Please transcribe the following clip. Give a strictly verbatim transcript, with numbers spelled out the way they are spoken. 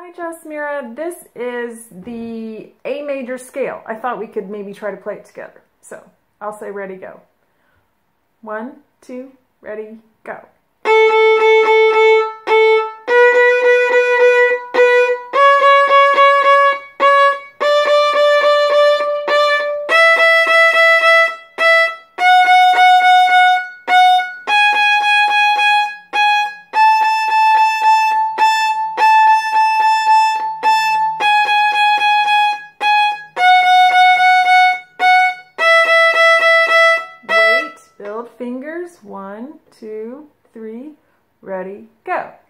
Hi Jasmira, this is the A major scale. I thought we could maybe try to play it together. So I'll say ready, go. One, two, ready, go. Build fingers, one, two, three, ready, go.